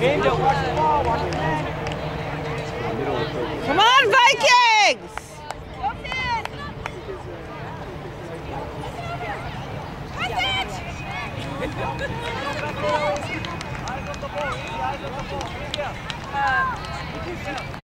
Angel, watch the ball, watch the net. Come on, Vikings! Eyes on the ball, eyes on the ball.